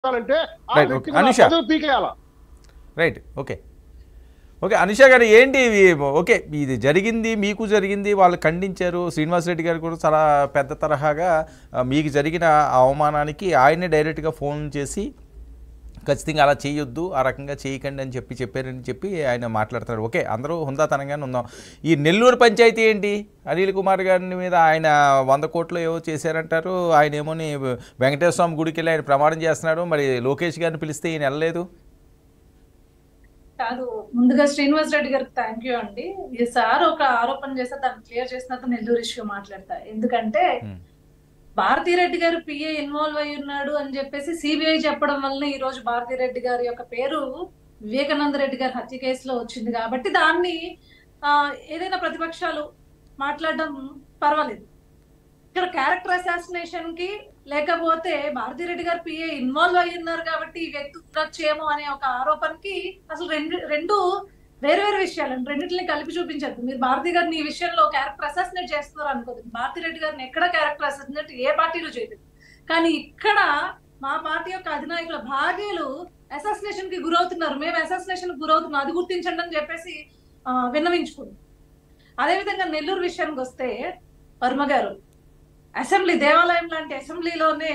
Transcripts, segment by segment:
అంటే ఆ right. Okay వ్యక్తికి నా అనుష. పదవి పీకేయాల. Right. Okay. Okay Anusha garu ఏంటి ఇవి? ఓకే ఇది జరిగింది, మీకు జరిగింది, వాళ్ళు ఖండించారు. శ్రీనివాసరెడ్డి గారు కూడా చాలా పెద్ద తరహాగా మీకు జరిగిన అవమానానికి ఆయనే డైరెక్ట్గా ఫోన్ చేసి ఖచ్చితంగా అలా చేయొద్దు, ఆ రకంగా చేయకండి అని చెప్పారని చెప్పి ఆయన మాట్లాడతారు. ఓకే అందరూ హుందాతనంగానే ఉందాం. ఈ నెల్లూరు పంచాయతీ ఏంటి? అనిల్ కుమార్ గారి మీద ఆయన 100 కోట్లు ఏవో చేశారంటారు. ఆయన ఏమోని వెంకటేశ్వర స్వామి గుడికి వెళ్ళి ఆయన ప్రమాణం చేస్తున్నాడు. మరి లోకేష్ గారిని పిలిస్తే ఈయన వెళ్ళలేదు. కాదు, ముందుగా శ్రీనివాస్ రెడ్డి గారికి థ్యాంక్ యూ అండి. ఈసారి ఒక ఆరోపణ చేస్తే దాన్ని క్లియర్ చేసినంత నెల్లూరు ఇష్యూ మాట్లాడతా. ఎందుకంటే భారతీరెడ్డి గారు పిఏ ఇన్వాల్వ్ అయి ఉన్నాడు అని చెప్పేసి సిబిఐ చెప్పడం వల్ల ఈ రోజు భారతీరెడ్డి గారి యొక్క పేరు వివేకానంద రెడ్డి గారి హత్య కేసులో వచ్చింది. కాబట్టి దాన్ని ఏదైనా ప్రతిపక్షాలు మాట్లాడడం పర్వాలేదు. ఇక్కడ క్యారెక్టర్ అసాసినేషన్ కి లేకపోతే భారతీరెడ్డి గారు పిఏ ఇన్వాల్వ్ అయి ఉన్నారు కాబట్టి ఈ వ్యక్తి ఉండొచ్చేమో అనే ఒక ఆరోపణకి అసలు రెండు వేరు వేరు విషయాలు, రెండింటిని కలిపి చూపించద్దు. మీరు భారతీ గారిని ఈ విషయంలో క్యారెక్టర్ అసాసినేట్ చేస్తున్నారు అనుకోదు. భారతీరెడ్డి గారిని ఎక్కడ క్యారెక్టర్ అసాసినేట్ ఏ పార్టీలో చేయలేదు. కానీ ఇక్కడ మా పార్టీ యొక్క అధినాయకుల భార్యలు అసాసినేషన్ కి గురవుతున్నారు, మేము అసాసినేషన్ కి గురవుతున్నాం, అది గుర్తించండి అని చెప్పేసి విన్నవించుకుంది. అదేవిధంగా నెల్లూరు విషయానికి వస్తే వర్మ గారు అసెంబ్లీ దేవాలయం లాంటి అసెంబ్లీలోనే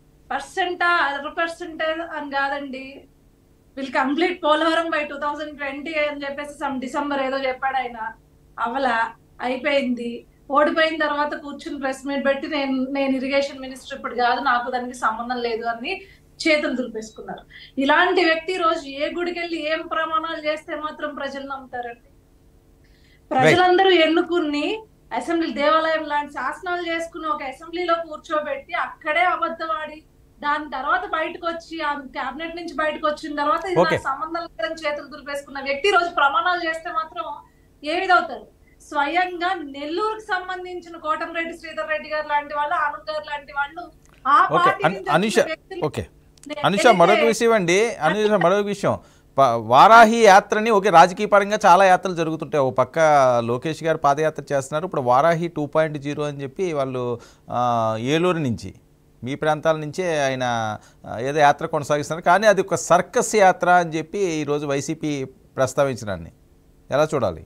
1% అని కాదండి, విల్ కంప్లీట్ పోలవరం బై 2020 అని చెప్పేసి డిసెంబర్ ఏదో చెప్పాడు ఆయన. అవలా అయిపోయింది. ఓడిపోయిన తర్వాత కూర్చుని ప్రెస్ మీట్ పెట్టి నేను ఇరిగేషన్ మినిస్టర్ ఇప్పుడు కాదు, నాకు దానికి సంబంధం లేదు అని చేతులు దులిపేసుకున్నారు. ఇలాంటి వ్యక్తి రోజు ఏ గుడికి వెళ్ళి ఏం ప్రమాణాలు చేస్తే మాత్రం ప్రజలు నమ్ముతారండి? ప్రజలందరూ ఎన్నుకుని అసెంబ్లీ దేవాలయం లాంటి శాసనాలు చేసుకుని ఒక అసెంబ్లీలో కూర్చోబెట్టి అక్కడే అబద్ధం ఆడి దాని తర్వాత బయటకు వచ్చి ఆ క్యాబినెట్ నుంచి బయటకు వచ్చిన తర్వాత ఇది నాకు సంబంధం లేదని చేతులు దులిపేసుకున్న వ్యక్తి రోజు ప్రమాణాలు చేస్తే మాత్రం ఏ విధవుతారు? స్వయంగా నెల్లూరుకు సంబంధించిన కోటంరెడ్డి శ్రీధర్ రెడ్డి గారు లాంటి వాళ్ళు, ఆనంద్ గారు లాంటి వాళ్ళు ఆ అనుష మరొక విషయం అండి. అనుష మరొక విషయం, వారాహి యాత్రని ఓకే రాజకీయ పరంగా చాలా యాత్రలు జరుగుతుంటాయి. ఓ పక్క లోకేష్ గారు పాదయాత్ర చేస్తున్నారు. ఇప్పుడు వారాహి 2.0 అని చెప్పి వాళ్ళు ఏలూరు నుంచి మీ ప్రాంతాల నుంచే ఆయన ఏదో యాత్ర కొనసాగిస్తున్నారు. కానీ అది ఒక సర్కస్ యాత్ర అని చెప్పి ఈరోజు వైసీపీ ప్రస్తావించడాన్ని ఎలా చూడాలి?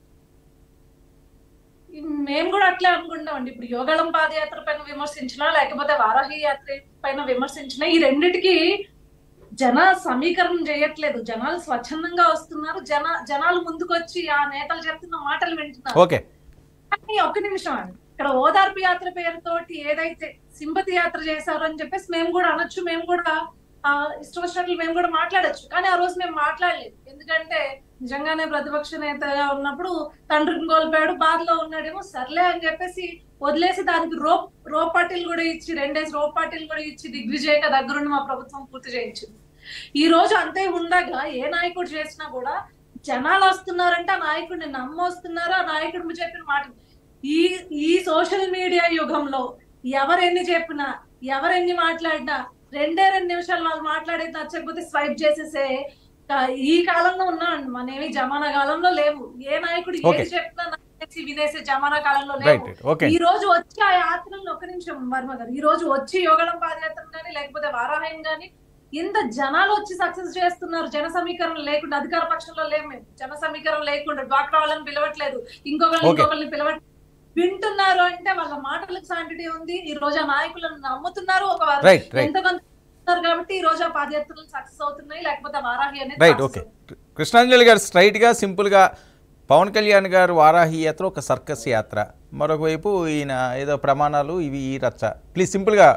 మేము కూడా అట్లే అనుకుంటామండి. ఇప్పుడు యోగాళం పాదయాత్ర పైన విమర్శించినా లేకపోతే వారాహి యాత్ర పైన విమర్శించినా ఈ రెండిటికి జన సమీకరణ చేయట్లేదు. జనాలు స్వచ్ఛందంగా వస్తున్నారు, జనాలు ముందుకొచ్చి ఆ నేతలు చెప్తున్న మాటలు వింటున్నారు. కానీ ఒక్క నిమిషం అండి, ఇక్కడ ఓదార్పు యాత్ర పేరుతోటి ఏదైతే సింపతి యాత్ర చేశారో అని చెప్పేసి మేము కూడా అనొచ్చు, మేము కూడా ఇష్టం వచ్చినట్లు మేము కూడా మాట్లాడొచ్చు. కానీ ఆ రోజు మేము మాట్లాడలేదు. ఎందుకంటే నిజంగానే ప్రతిపక్ష నేతగా ఉన్నప్పుడు తండ్రిని కోల్పోయాడు, బాధలో ఉన్నాడేమో, సర్లే అని చెప్పేసి వదిలేసి దానికి రోప్ పార్టీలు కూడా ఇచ్చి 2 డేస్ రోప్ పార్టీలు కూడా ఇచ్చి దిగ్విజయంగా దగ్గరుండి మా ప్రభుత్వం పూర్తి చేయించింది. ఈ రోజు అంతే ఉండగా ఏ నాయకుడు చేసినా కూడా జనాలు వస్తున్నారంటే ఆ నాయకుడిని నమ్మొస్తున్నారు. ఆ నాయకుడు చెప్పిన మాట ఈ సోషల్ మీడియా యుగంలో ఎవరెన్ని చెప్పినా ఎవరెన్ని మాట్లాడినా 2 నిమిషాలు వాళ్ళు మాట్లాడేది నచ్చకపోతే స్వైప్ చేసేసే ఈ కాలంలో ఉన్నామండి. మనమేమి జమానా కాలంలో లేవు. ఏ నాయకుడు ఏది చెప్పినా వినేసే జమానా కాలంలో లేవు. ఈ రోజు వచ్చి ఆ యాత్రలను ఒక్క నిమిషం వర్మ గారు, ఈ రోజు వచ్చి యోగళం పాదయాత్ర కానీ లేకపోతే వారాహయం కానీ ఇంత జనాలు వచ్చి సక్సెస్ చేస్తున్నారు. జన సమీకరణ లేకుండా, అధికార పక్షంలో లేము మేము, జన సమీకరణ లేకుండా డ్వాక్రా వాళ్ళని పిలవట్లేదు, ఇంకొకరిని పిలవట్లేదు. వింటున్నారు అంటే వాళ్ళ మాటలకు శాంటిటీ ఉంది. ఈ రోజు ఆ నాయకులను నమ్ముతున్నారు, ఒక ఎంతమంది కాబట్టి ఈ రోజు ఆ పాదయాత్రలు సక్సెస్ అవుతున్నాయి. లేకపోతే వారాహి అనేది కృష్ణాంజలి గారు స్ట్రైట్ గా సింపుల్ గా పవన్ కళ్యాణ్ గారు వారాహి యాత్ర ఒక సర్కస్ యాత్ర, మరొక వైపు ఈయన ఏదో ప్రమాణాలు ఇవి ఈ రచ్చ. ప్లీజ్ సింపుల్ గా.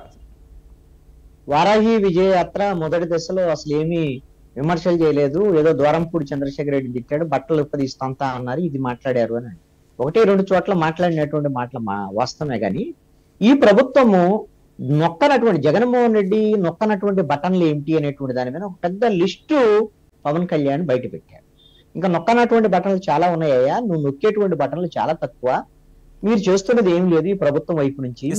వారాహి విజయ యాత్ర మొదటి దశలో అసలు ఏమీ విమర్శలు చేయలేదు. ఏదో ద్వారంపూడి చంద్రశేఖర్ రెడ్డి తిట్టాడు, బట్టలు ఉప్పదీస్తాంతా అన్నారు, ఇది మాట్లాడారు అని 1-2 చోట్ల మాట్లాడినటువంటి మాటలు వాస్తవమే. కానీ ఈ ప్రభుత్వము నొక్కనటువంటి జగన్మోహన్ రెడ్డి నొక్కనటువంటి బటన్లు ఏంటి అనేటువంటి దాని మీద ఒక పెద్ద లిస్టు పవన్ కళ్యాణ్ బయట పెట్టాడు. ఇంకా నొక్కనటువంటి బటన్లు చాలా ఉన్నాయా, నువ్వు నొక్కేటువంటి బటన్లు చాలా తక్కువ, మీరు చేస్తున్నది ఏం లేదు ఈ ప్రభుత్వం వైపు నుంచి,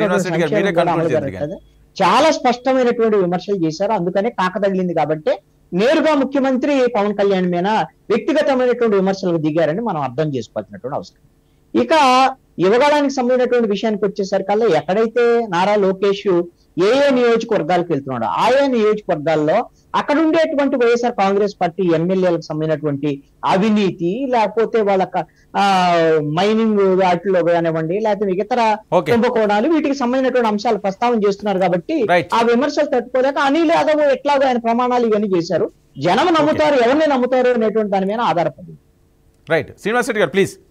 చాలా స్పష్టమైనటువంటి విమర్శలు చేశారు. అందుకనే కాక తగిలింది కాబట్టి నేరుగా ముఖ్యమంత్రి పవన్ కళ్యాణ్ మీద వ్యక్తిగతమైనటువంటి విమర్శలకు దిగారని మనం అర్థం చేసుకోవాల్సినటువంటి అవసరం. ఇక యువగాళానికి సంబంధించినటువంటి విషయానికి వచ్చేసరికల్లా ఎక్కడైతే నారా లోకేష్ ఏ నియోజకవర్గాలకు వెళ్తున్నాడు, ఆయా నియోజకవర్గాల్లో అక్కడ ఉండేటువంటి వైఎస్ఆర్ కాంగ్రెస్ పార్టీ ఎమ్మెల్యేలకు సంబంధించినటువంటి అవినీతి, లేకపోతే వాళ్ళ మైనింగ్ వాటిలో కానివ్వండి, లేకపోతే ఇతర కుంభకోణాలు, వీటికి సంబంధించినటువంటి అంశాలు ప్రస్తావన చేస్తున్నారు. కాబట్టి ఆ విమర్శలు తట్టుకోలేక అనిల్ యాదవ్ ఎట్లాగో ఆయన ప్రమాణాలు ఇవన్నీ చేశారు. జనం నమ్ముతారు, ఎవరిని నమ్ముతారు అనేటువంటి దాని మీద ఆధారపడి. రైట్, శ్రీనివాస్ రెడ్డి గారు ప్లీజ్.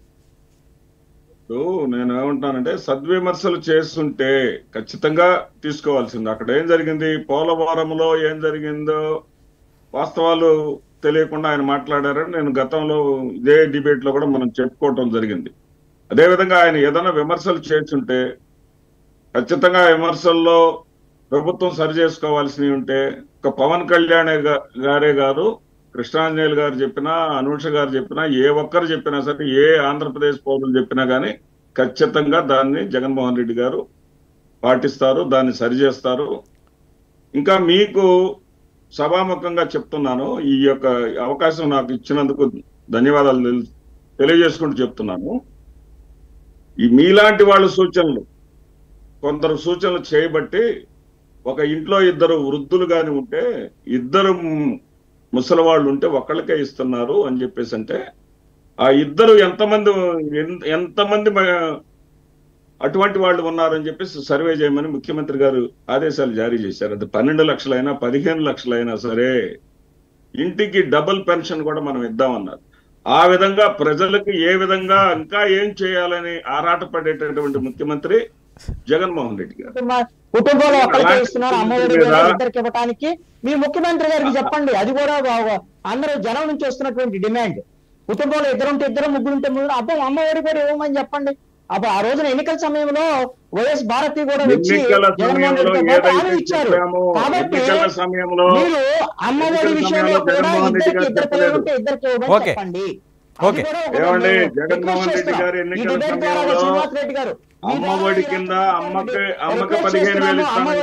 నేను ఏమంటానంటే, సద్విమర్శలు చేస్తుంటే ఖచ్చితంగా తీసుకోవాల్సింది. అక్కడ ఏం జరిగింది, పోలవరంలో ఏం జరిగిందో వాస్తవాలు తెలియకుండా ఆయన మాట్లాడారని నేను గతంలో ఇదే డిబేట్ లో కూడా మనం చెప్పుకోవటం జరిగింది. అదేవిధంగా ఆయన ఏదైనా విమర్శలు చేస్తుంటే ఖచ్చితంగా విమర్శల్లో ప్రభుత్వం సరి చేసుకోవాల్సినవి ఉంటే, ఒక పవన్ కళ్యాణ్ గారే గారు, కృష్ణాంజనేయులు గారు చెప్పినా, అనూష గారు చెప్పినా, ఏ ఒక్కరు చెప్పినా సరే, ఏ ఆంధ్రప్రదేశ్ పౌరులు చెప్పినా కానీ ఖచ్చితంగా దాన్ని జగన్మోహన్ రెడ్డి గారు పాటిస్తారు, దాన్ని సరిచేస్తారు. ఇంకా మీకు సభాముఖంగా చెప్తున్నాను, ఈ యొక్క అవకాశం నాకు ఇచ్చినందుకు ధన్యవాదాలు తెలియజేసుకుంటూ చెప్తున్నాను. ఈ మీలాంటి వాళ్ళు సూచనలు, కొందరు సూచనలు చేయబట్టి ఒక ఇంట్లో ఇద్దరు వృద్ధులు గాని ఉంటే, ఇద్దరు ముసలి వాళ్ళు ఉంటే ఒకళ్ళకే ఇస్తున్నారు అని చెప్పేసి అంటే, ఆ ఇద్దరు ఎంతమంది అటువంటి వాళ్ళు ఉన్నారని చెప్పేసి సర్వే చేయమని ముఖ్యమంత్రి గారు ఆదేశాలు జారీ చేశారు. అది 12 లక్షలైనా 15 లక్షలైనా సరే ఇంటికి డబుల్ పెన్షన్ కూడా మనం ఇద్దామన్నారు. ఆ విధంగా ప్రజలకు ఏ విధంగా ఇంకా ఏం చేయాలని ఆరాటపడేటటువంటి ముఖ్యమంత్రి జగన్మోహన్ రెడ్డి గారు. కుటుంబంలో ఒకరికి ఇస్తున్నారు, అమ్మఒడి ఇద్దరికి ఇవ్వడానికి మీ ముఖ్యమంత్రి గారికి చెప్పండి. అది కూడా అందరూ జనం నుంచి వస్తున్నటువంటి డిమాండ్. కుటుంబంలో ఇద్దరుంటే ఇద్దరు, ముగ్గురుంటే ముగ్గురు, అబ్బాయి అమ్మఒడి కూడా ఇవ్వమని చెప్పండి. అప్పుడు ఆ రోజున ఎన్నికల సమయంలో వైఎస్ భారతి కూడా వచ్చి జగన్మోహన్ రెడ్డి హామీ ఇచ్చారు. కాబట్టి మీరు అమ్మఒడి విషయంలో కూడా ఇద్దరు పిల్లలు ఉంటే ఇద్దరికి ఇవ్వమని చెప్పండి. జగన్మోహన్ రెడ్డి గారు ఎన్నికల సమయంలో అమ్మఒడి కింద అమ్మకి 15,000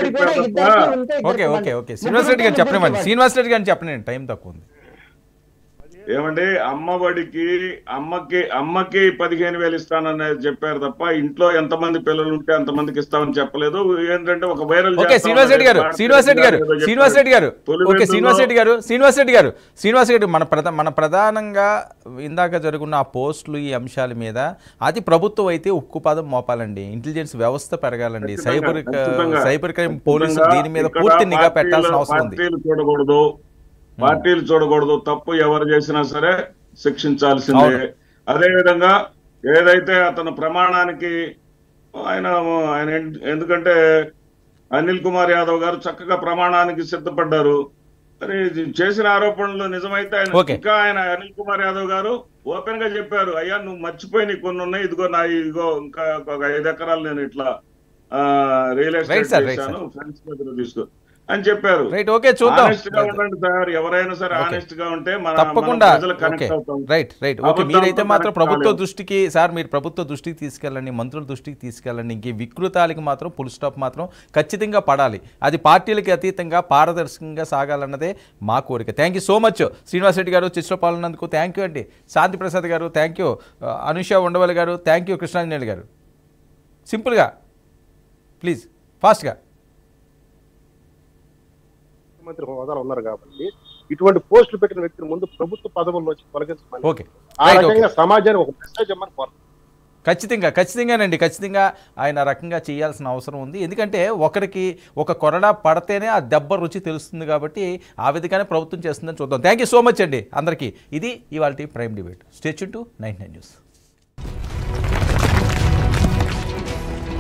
శ్రీనివాస్ రెడ్డి గారు చెప్పండి. శ్రీనివాస్ రెడ్డి గారిని చెప్పండి, టైం తక్కువ ఉంది. ఏమండి, అమ్మఒడికి అమ్మకి 15,000 ఇస్తాననేది చెప్పారు తప్ప ఇంట్లో ఎంతమంది పిల్లలు ఉంటే అంతమందికి ఇస్తామని చెప్పలేదు. ఏంటంటే ఒక వైరల్ శ్రీనివాస్ రెడ్డి మన ప్రధానంగా ఇందాక జరుగున్న ఆ పోస్టులు, ఈ అంశాల మీద అది ప్రభుత్వం అయితే ఉక్కుపాదం మోపాలండి. ఇంటెలిజెన్స్ వ్యవస్థ పెరగాలండి. సైబర్ క్రైమ్ పోలీసులు దీని మీద పూర్తి నిఘా పెట్టాల్సిన అవసరం ఉంది. పార్టీలు చూడకూడదు, తప్పు ఎవరు చేసినా సరే శిక్షించాల్సిందే. అదేవిధంగా ఏదైతే అతను ప్రమాణానికి ఆయన ఎందుకంటే అనిల్ కుమార్ యాదవ్ గారు చక్కగా ప్రమాణానికి సిద్ధపడ్డారు. మరి చేసిన ఆరోపణలు నిజమైతే ఆయన అనిల్ కుమార్ యాదవ్ గారు ఓపెన్ గా చెప్పారు, అయ్యా నువ్వు మర్చిపోయి నీకు కొన్ని ఉన్నాయి, ఇదిగో ఇంకా ఒక 5 ఎకరాలు నేను ఇట్లా రియల్ ఎస్టేట్ చేశాను, ఫ్రెండ్స్ దగ్గర తీసుకో అని చెప్పారు. ఆనెస్ట్ గా ఉండండి సార్, ఎవరైనా సరే ఆనెస్ట్ గా ఉంటే తప్పకుండా మీరైతే మాత్రం ప్రభుత్వ దృష్టికి మీరు ప్రభుత్వ దృష్టికి తీసుకెళ్ళండి, మంత్రుల దృష్టికి తీసుకెళ్ళండి. ఇంక వికృతాలకి మాత్రం ఫుల్ స్టాప్ మాత్రం ఖచ్చితంగా పడాలి. అది పార్టీలకి అతీతంగా పారదర్శకంగా సాగాలన్నదే మా కోరిక. Thank you so much Srinivas Reddy garu, చర్చలో పాల్గొన్నందుకు థ్యాంక్ యూ అండి. శాంతి ప్రసాద్ గారు థ్యాంక్ యూ, అనుష ఉండవల్లి గారు థ్యాంక్ యూ, కృష్ణాంజనేయులు గారు. సింపుల్గా ప్లీజ్ ఫాస్ట్గా. ముఖ్యమంత్రి హోదాలో ఉన్నారు కాబట్టి ఇటువంటి పోస్టులు పెట్టిన వ్యక్తుల ముందు ప్రభుత్వ పదవుల్లోంచి తొలగించమని, ఆ రకంగా సమాజానికి ఒక మెసేజ్ ఇవ్వమని కోరుతారు. ఖచ్చితంగానండి, ఖచ్చితంగా ఆయన రకంగా చేయాల్సిన అవసరం ఉంది. ఎందుకంటే ఒకరికి ఒక కొరడా పడితేనే ఆ దెబ్బ రుచి తెలుస్తుంది. కాబట్టి ఆ విధంగానే ప్రభుత్వం చేస్తుందని చూద్దాం. థ్యాంక్ యూ సో మచ్ అండి అందరికీ. ఇది ఇవాల్టి prime debate. Stay tune to 99 news.